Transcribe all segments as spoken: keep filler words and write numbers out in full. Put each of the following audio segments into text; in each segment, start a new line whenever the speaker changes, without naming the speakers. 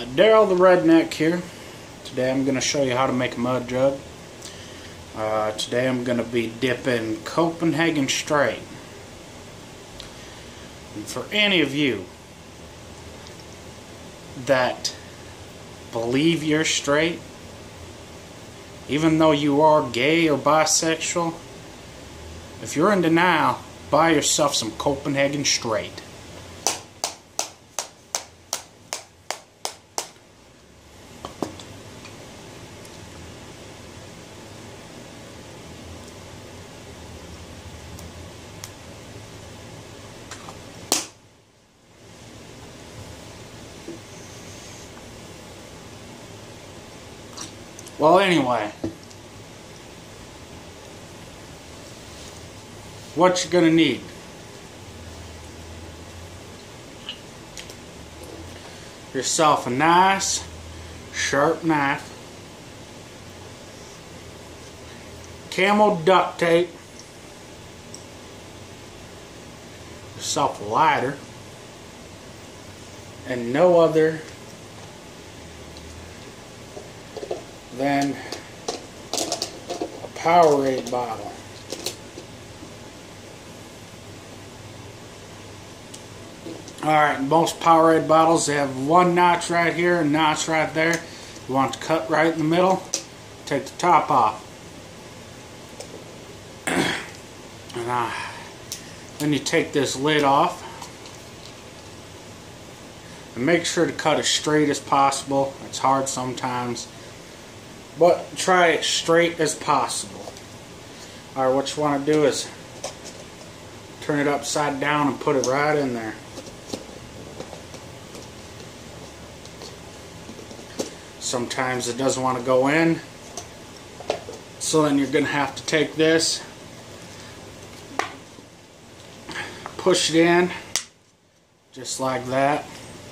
Uh, Daryl the Redneck here. Today I'm going to show you how to make a mud jug. Uh, today I'm going to be dipping Copenhagen straight. And for any of you that believe you're straight, even though you are gay or bisexual, if you're in denial, buy yourself some Copenhagen straight. Well, anyway, what you're gonna need: yourself a nice sharp knife, camel duct tape, yourself a lighter, and no other than a Powerade bottle. Alright, most Powerade bottles, they have one notch right here and notch right there. You want to cut right in the middle, take the top off. And uh, then you take this lid off. And make sure to cut as straight as possible. It's hard sometimes, but try it straight as possible. Alright, what you want to do is turn it upside down and put it right in there. Sometimes it doesn't want to go in, so then you're going to have to take this, push it in, just like that.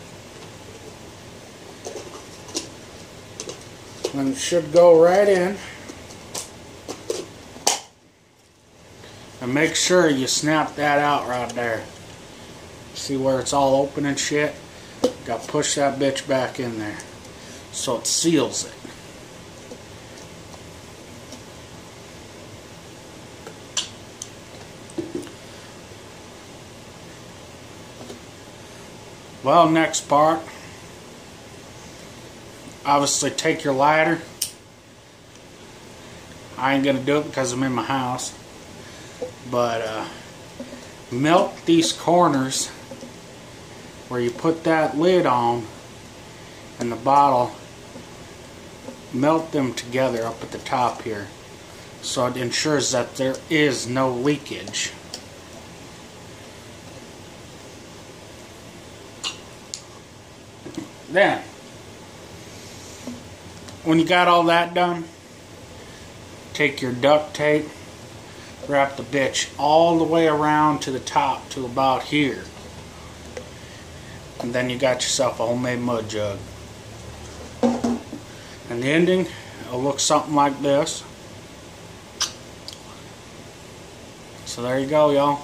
And it should go right in. And make sure you snap that out right there. See where it's all open and shit? Got to push that bitch back in there so it seals it. Well, next part. Obviously, take your lighter. I ain't gonna do it because I'm in my house. But uh, melt these corners where you put that lid on and the bottle. Melt them together up at the top here, so it ensures that there is no leakage. Then, when you got all that done, take your duct tape, wrap the bitch all the way around to the top to about here, and then you got yourself a homemade mud jug. And the ending will look something like this. So there you go, y'all.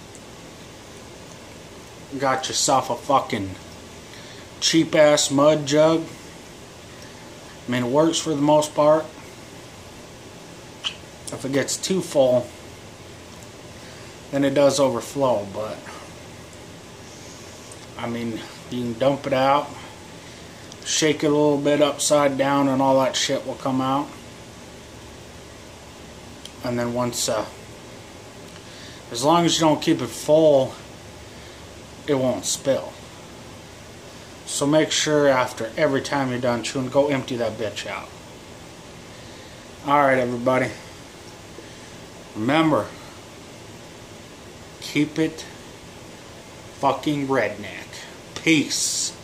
Got yourself a fucking cheap ass mud jug. I mean, it works for the most part. If it gets too full, then it does overflow, but I mean, you can dump it out, shake it a little bit upside down, and all that shit will come out. And then once, uh, as long as you don't keep it full, it won't spill. So make sure after every time you're done chewing, go empty that bitch out. Alright, everybody. Remember, keep it fucking redneck. Peace.